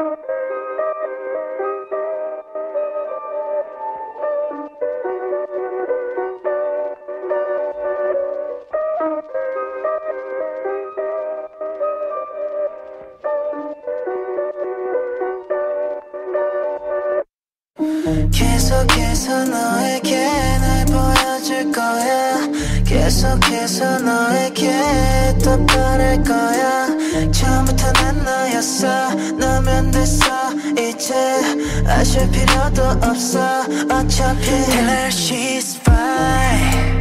계속해서 너에게 날 보여줄 거야. 계속해서 너에게 더 바랄 거야. 처음부터 난 너였어. 너면 됐어. 이제 아실 필요도 없어. 어차피 Tell her she's fine.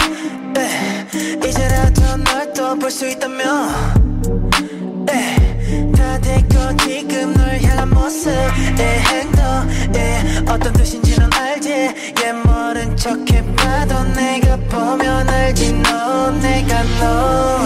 이제라도 널 또 볼 수 있다며. 다 됐고 지금 널 향한 모습의 행동 어떤 뜻인지 넌 알지. 모른 척 해봐도 내가 보면 알지. 너 내가 너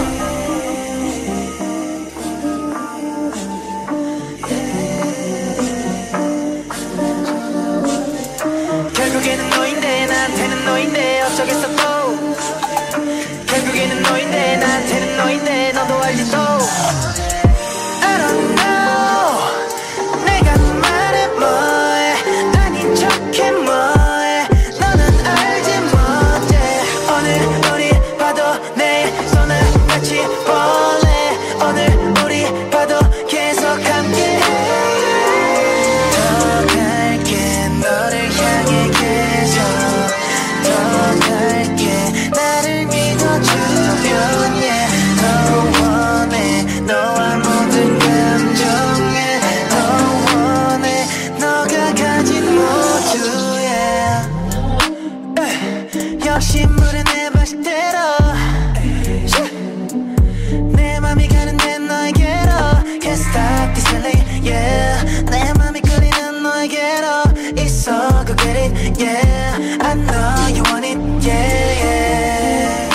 결국에는 너인데 나한테는 너인데 어쩌겠어 또. 결국에는 너인데 나한테는 너인데 너도 알지 또. I don't know 내가 말해 뭐해 아닌 척해 뭐해 너는 알지 못해. 오늘 우리 봐도 내일 손을 같이 볼래. 오늘 우리 봐도 계속 함께 더 갈게 너를 향해 계속 더 갈게 나를 믿어주면 더 원해 너와 모든 감정에 더 원해 너가 가진 모두 역시 물은 내 방식대로 내 맘이 가는데 너에게로 Can't stop this feeling yeah. 내 맘이 끌리는 너에게로 It's all go get it yeah. I know you want it yeah, yeah.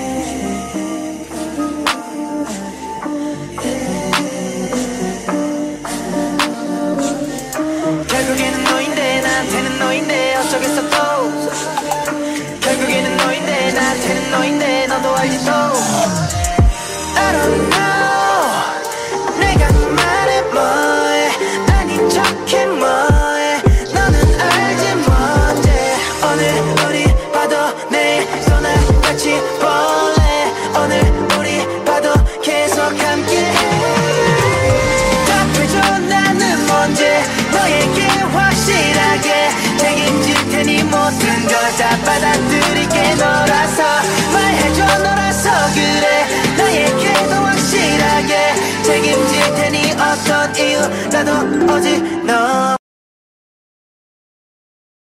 결국에는 너인데 나한테는 너인데 어쩌겠어 또. 결국에는 너인데 나한테는 너인데 너도 알지 또. I don't know 내가 말해 뭐해 아닌 척해 뭐해 너는 알지 못해. 오늘 우리 봐도 내일 손을 같이 볼래. 오늘 우리 봐도 계속 함께 답해줘 나는 뭔지 너에게 확실하게 책임질 테니 모든 걸 다 받아들일게. 너라서 말해줘 너라서 그래 나에게도 확실하게 책임질 테니 어떤 이유라도 오직 너